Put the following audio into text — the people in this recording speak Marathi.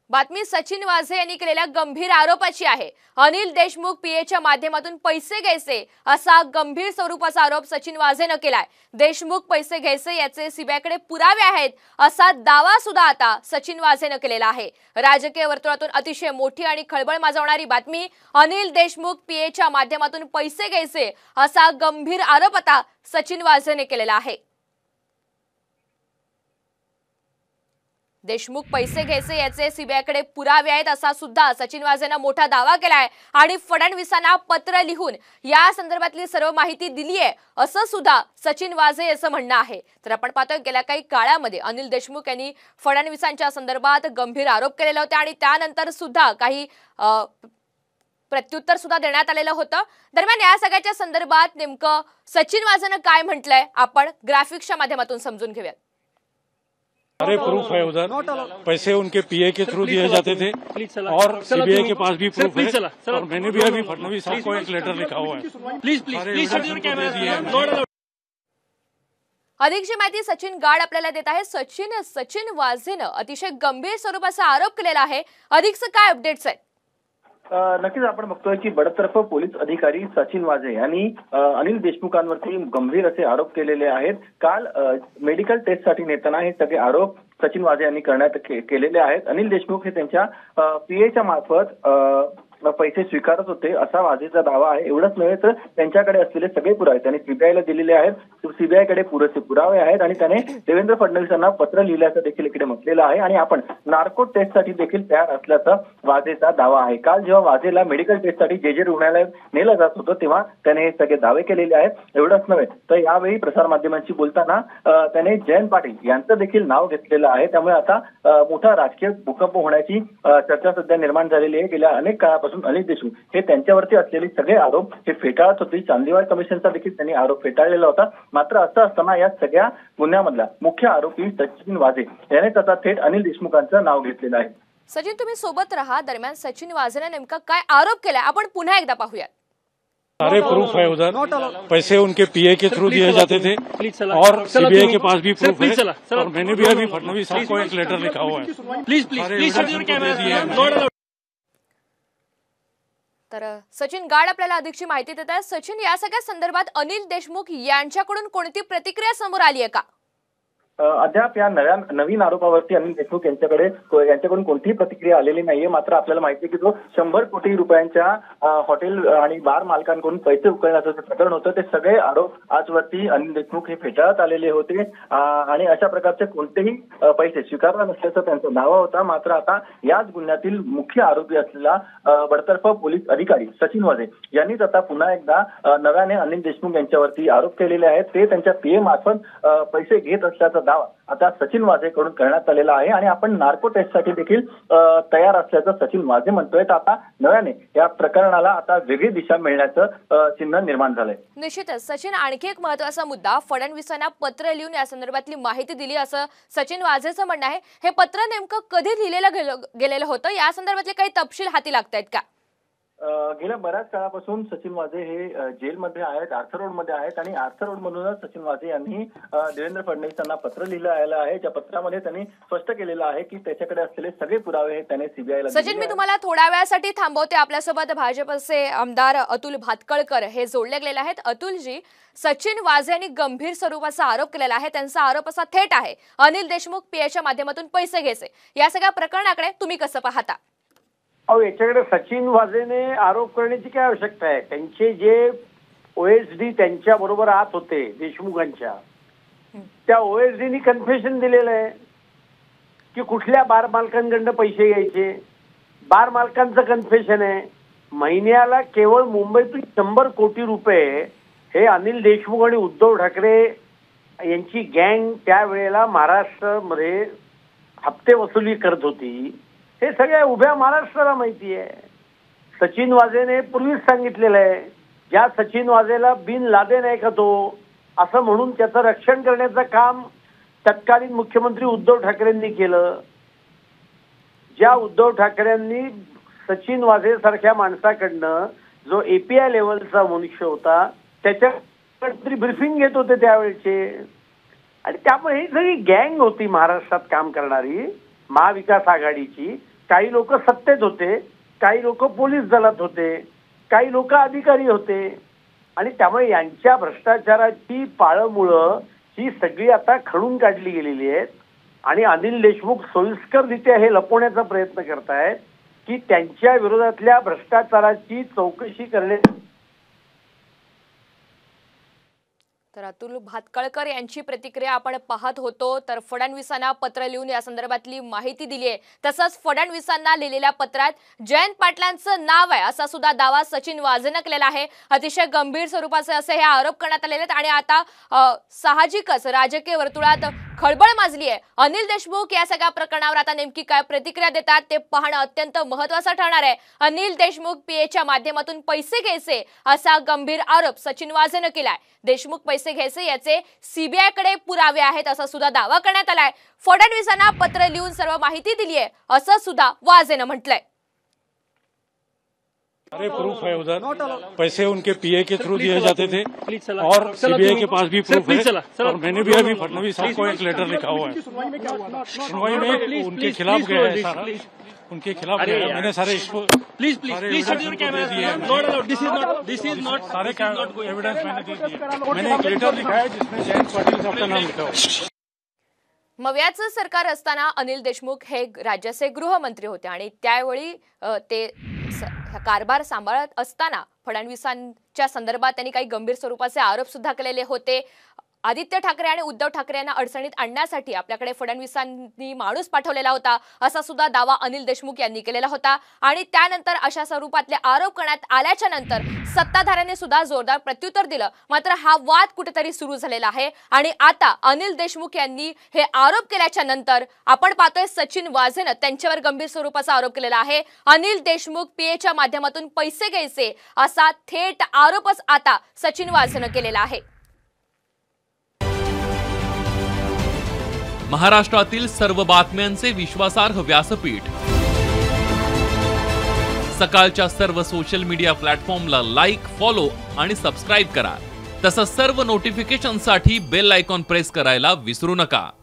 बातमी सचिन वाझे यांनी केलेल्या गंभीर आरोपाची आहे। अनिल देशमुख पीएच्या माध्यमातून पैसे घ्यायचे असा गंभीर स्वरूपाचा आरोप सचिन वाझेने केलाय। देशमुख पैसे घ्यायचे याचे सीबीआयकडे पुरावे आहेत असा दावा सुद्धा आता सचिन वाझेने केलेला आहे। राजकीय वर्तुळातून अतिशय मोठी आणि खळबळ माजवणारी बातमी, अनिल देशमुख पीएच्या माध्यमातून पैसे घ्यायचे असा गंभीर आरोप आता सचिन वाझेने केलेला आहे। देशमुख पैसे घ्यायचे याचे सीबीआयकडे पुरावे आहेत असा सुद्धा सचिन वाझेने मोठा दावा केलाय आणि फडणवीसांना पत्र लिहून या संदर्भातली सर्व माहिती दिली आहे असं सुद्धा सचिन वाझे याचं म्हणणं आहे। तर आपण पाहतोय गेल्या काही काळामध्ये अनिल देशमुख यांनी फडणवीसांच्या संदर्भात गंभीर आरोप केलेले होते आणि त्यानंतर सुद्धा काही प्रत्युत्तर सुद्धा देण्यात आलेलं होतं। दरम्यान या सगळ्याच्या संदर्भात नेमकं सचिन वाझेने काय म्हटलंय आपण ग्राफिक्सच्या माध्यमातून समजून घेऊया। सारे प्रूफ है उधर, पैसे उनके पीए के थ्रू दिए जाते थे और सीबीआई के पास भी प्रूफ है और मैंने भी अभी फडणवीस साहब को एक लेटर लिखा हुआ है। अधिकची माहिती सचिन गाड आपल्याला देत आहे। सचिन वाझेने अतिशय गंभीर स्वरूपाचा आरोप केलेला आहे। अधिकचं काय अपडेट्स आहेत? नक्कीच आपण बघतोय की बडतर्फ पोलीस अधिकारी सचिन वाझे यांनी अनिल देशमुखांवरती गंभीर असे आरोप केलेले आहेत। काल मेडिकल टेस्टसाठी नेताना हे सगळे आरोप सचिन वाझे यांनी करण्यात केलेले आहेत। अनिल देशमुख हे त्यांच्या पीएच्या मार्फत पैसे स्वीकारत होते असा वाझेचा दावा आहे। एवढंच नव्हे तर त्यांच्याकडे असलेले सगळे पुरावे त्यांनी सीबीआयला दिलेले आहेत। सीबीआयकडे पुरेसे पुरावे आहेत आणि त्याने देवेंद्र फडणवीसांना पत्र लिहिल्याचं देखील इकडे म्हटलेलं आहे आणि आपण नार्को टेस्टसाठी देखील तयार असल्याचा वाझेचा दावा आहे। काल जेव्हा वाझेला मेडिकल टेस्टसाठी जे रुग्णालयात नेलं जात होतं तेव्हा त्याने हे सगळे दावे केलेले आहेत। एवढंच नव्हे तर यावेळी प्रसारमाध्यमांशी बोलताना त्याने जयंत पाटील यांचं देखील नाव घेतलेलं आहे। त्यामुळे आता मोठा राजकीय भूकंप होण्याची चर्चा सध्या निर्माण झालेली आहे। गेल्या अनेक काळापासून अनिल देशमुख हे त्यांच्यावरती असलेले सगळे आरोप हे फेटाळत होते। चांदीवाल कमिशनचा देखील त्यांनी आरोप फेटाळलेला होता। मात्र असं असताना या सगळ्या गुन्ह्यामधला मुख्य आरोपी सचिन वाझे याने आता थेट अनिल देशमुखांचं नाव घेतलेलं आहे। सचिन, तुम्ही सोबत राहा। दरम्यान सचिन वाझेने नेमका काय आरोप केलाय आपण पुन्हा एकदा पाहूयात। सारे प्रूफ है उधर, पैसे उनके पीए के थ्रू दिए जाते थे और सीबीआई के पास भी प्रूफ है और मैंने भी अभी फडणवीस साहब को एक लेटर लिखा हुआ है। तर सचिन गाड आपल्याला अधिकची माहिती देत आहेत। सचिन, या सगळ्या संदर्भात अनिल देशमुख यांच्याकडून कोणती प्रतिक्रिया समोर आली आहे का? अद्याप या नवीन आरोपावरती अनिल देशमुख यांच्याकडून कोणतीही प्रतिक्रिया आलेली नाहीये। मात्र आपल्याला माहिती आहे की जो 100 कोटी रुपयांच्या हॉटेल आणि बार मालकांकडून पैसे उकळण्याचं जे प्रकरण होतं ते सगळे आरोप आजवरती अनिल देशमुख हे फेटाळत आलेले होते आणि अशा प्रकारचे कोणतेही पैसे स्वीकारला नसल्याचा त्यांचा दावा होता। मात्र आता याच गुन्ह्यातील मुख्य आरोपी असलेला बडतर्फ पोलीस अधिकारी सचिन वाझे यांनीच आता पुन्हा एकदा नव्याने अनिल देशमुख यांच्यावरती आरोप केलेले आहेत। ते त्यांच्या पीए मार्फत पैसे घेत असल्याचा दावा आता सचिन वाझे कडून करण्यात आलेला आहे आणि आपण नार्को टेस्टसाठी देखील तयार असल्याचं सचिन वाझे म्हणतोय। तर आता नव्याने या प्रकरणाला आता वेगळी दिशा मिळण्याचं चिन्ह निर्माण झालंय। निश्चितच सचिन, आणखी एक महत्त्वाचा मुद्दा, फडणवीसांना पत्र लिहून या संदर्भातली माहिती दिली असं सचिन वाझेचं म्हणणं आहे। हे पत्र नेमकं कधी लिहिलेलं गेलेलं होतं, या संदर्भातले काही तपशील हाती लागतायत का? गेल्या बऱ्याच काळापासून सचिन वाझे हे जेलमध्ये आहेत, आर्थर रोड मध्ये आहेत आणि आर्थर रोड मधूनच सचिन वाझे यांनी देवेंद्र फडणवीसांना पत्र लिहिलं आहे। ज्या पत्रामध्ये त्यांनी स्पष्ट केलेलं आहे की त्याच्याकडे असलेले सगळे पुरावे हे त्याने सीबीआयला दिले। सचिन, मी तुम्हाला थोड्या वेळासाठी थांबवते। आपल्यासोबत भाजपचे आमदार अतुल भातखळकर हे जोडले गेले आहेत। अतुलजी, सचिन वाझे यांनी गंभीर स्वरूपाचा आरोप केलेला आहे। त्यांचा आरोप असा थेट आहे, अनिल देशमुख पीएच्या माध्यमातून पैसे घ्यायचे। या सगळ्या प्रकरणाकडे तुम्ही कसं पाहता? याच्याकडे सचिन वाझेने आरोप करण्याची काय आवश्यकता आहे? त्यांचे जे ओएसडी त्यांच्या बरोबर आत होते देशमुखांच्या, त्या ओएसडीनी कन्फेशन दिलेलं आहे की कुठल्या बार मालकांकडनं पैसे घ्यायचे। बार मालकांचं कन्फेशन आहे, महिन्याला केवळ मुंबईतून 100 कोटी रुपये हे अनिल देशमुख आणि उद्धव ठाकरे यांची गँग त्यावेळेला महाराष्ट्रामध्ये हप्ते वसुली करत होती। हे सगळ्या उभ्या महाराष्ट्राला माहिती आहे। सचिन वाझेने पूर्वीच सांगितलेलं आहे, ज्या सचिन वाझेला बिन लादेन आहे का तो असं म्हणून त्याचं रक्षण करण्याचं काम तत्कालीन मुख्यमंत्री उद्धव ठाकरेंनी केलं। ज्या उद्धव ठाकरेंनी सचिन वाझे सारख्या माणसाकडनं, जो एपीआय लेवलचा मनुष्य होता, त्याच्याकडे ब्रीफिंग घेत होते त्यावेळेचे आणि त्यामुळे ही सगळी गँग होती महाराष्ट्रात काम करणारी महाविकास आघाडीची। काही लोक सत्तेत होते, काही लोक पोलीस दलात होते, काही लोक अधिकारी होते आणि त्यामुळे यांच्या भ्रष्टाचाराची पाळंमुळं ही सगळी आता खणून काढली गेलेली आहेत आणि अनिल देशमुख सोयीस्कररित्या हे लपवण्याचा प्रयत्न करतायत की त्यांच्या विरोधातल्या भ्रष्टाचाराची चौकशी करण्यात. तर अतुल भातखळकर यांची प्रतिक्रिया आपण पाहत होतो. तर फडणवीसांना पत्र लिहून या संदर्भातली माहिती दिली आहे. तसंच फडणवीसांना लिहिलेल्या पत्रात जयंत पाटलांचं नाव आहे असा सुद्धा दावा सचिन वाझेनं केलेला आहे. अतिशय गंभीर स्वरूपाचे असे हे आरोप करण्यात आलेले आहेत आणि आता साहजिकच राजकीय वर्तुळात खळबळ माजली आहे. अनिल देशमुख या सगळ्या प्रकरणावर आता नेमकी काय प्रतिक्रिया देतात ते पाहणं अत्यंत महत्त्वाचं ठरणार आहे. अनिल देशमुख पीएच्या माध्यमातून पैसे घ्यायचे असा गंभीर आरोप सचिन वाझेनं केलाय. देशमुख पैसे घ्यायचे याचे सीबीआय कडे पुरावे आहेत असा सुद्धा दावा करण्यात आलाय. फडणवीसांना पत्र लिहून सर्व माहिती दिली आहे असं सुद्धा वाझेनं म्हटलंय. सारे प्रूफ है उधर, पैसे उनके पीए के थ्रू दिए जाते थे और सीबीआई के पास भी प्रूफ है और मैंने भी अभी फडणवीस साहब को एक लेटर लिखा हुआ है. सुनवाई में उनके खिलाफ गया है सारा, उनके खिलाफ गया है. मैंने सारे please shut your camera. This is not सारे एविडेंस मैंने दे दिए. मैंने एक लेटर लिखा है जिसमें जयंत पाटिल साहब का नाम लिखा हुआ है. मव्याचं सरकार असताना अनिल देशमुख हे राज्याचे गृहमंत्री होते आणि त्यावेळी ते कारभार सांभाळत असताना फडणवीसांच्या संदर्भात त्यांनी काही गंभीर स्वरूपाचे आरोप सुद्धा केलेले होते. आदित्य ठाकरे आणि उद्धव ठाकरे यांना अडचणीत आणण्यासाठी आपल्याकडे फडणवीसांनी माणूस पाठवलेला होता असा सुद्धा दावा अनिल देशमुख यांनी केलेला होता आणि त्यानंतर अशा स्वरूपातले आरोप करण्यात आल्याच्या नंतर सत्ताधाऱ्यांनी सुद्धा जोरदार प्रत्युत्तर दिलं. मात्र हा वाद कुठेतरी सुरू झालेला आहे आणि आता अनिल देशमुख यांनी हे आरोप केल्याच्या नंतर आपण पाहतोय सचिन वाझेनं त्यांच्यावर गंभीर स्वरूपाचा आरोप केलेला आहे. अनिल देशमुख पीएच्या माध्यमातून पैसे घ्यायचे असा थेट आरोपच आता सचिन वाझेनं केलेला आहे. महाराष्ट्रातील सर्व बातम्यांचे विश्वासार्ह व्यासपीठ सकाळच्या सर्व सोशल मीडिया प्लॅटफॉर्मला लाईक, फॉलो आणि सबस्क्राईब करा. तसंच सर्व नोटिफिकेशनसाठी बेल आयकॉन प्रेस करायला विसरू नका.